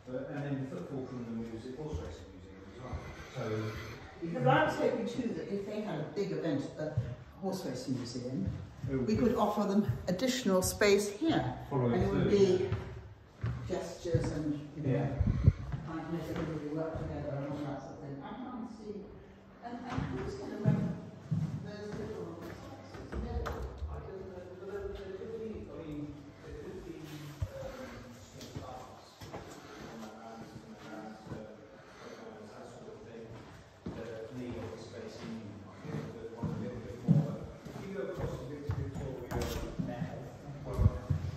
And then football from the music, horse racing museum as well. So, but I was hoping too that if they had a big event at the horse racing museum, we could offer them additional space here. And it would be gestures and, you know, trying to make everybody work together and all that sort of thing. I can't see. And who's going to run those little spaces? I don't know, there could be, I mean, there could be small parks around that sort of thing that need office space in Newmarket that want a little bit more. If you go across to Victoria now, well,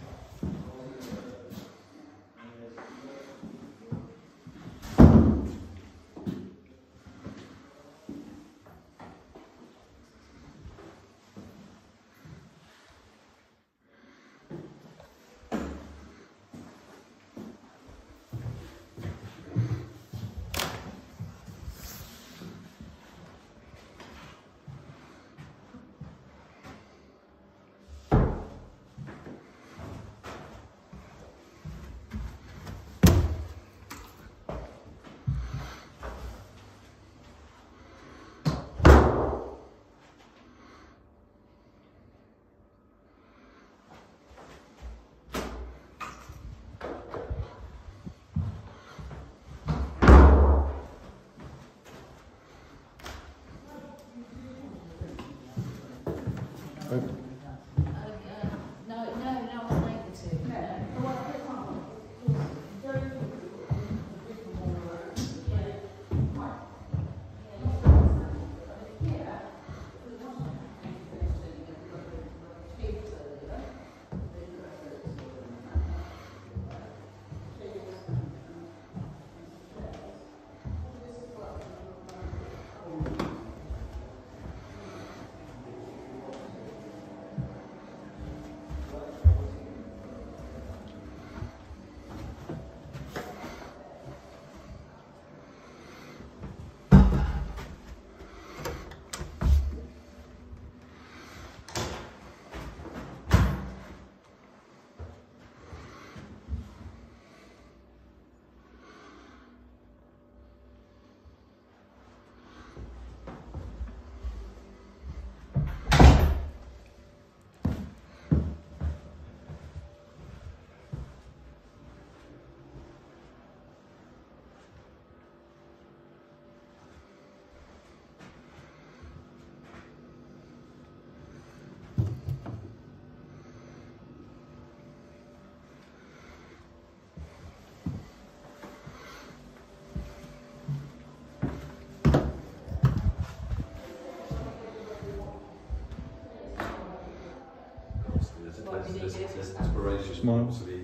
there's aspirations, obviously,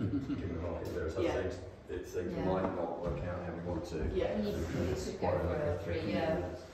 in the market there are some things, things might not work out how we want to. Yeah, you need to go for 3 years.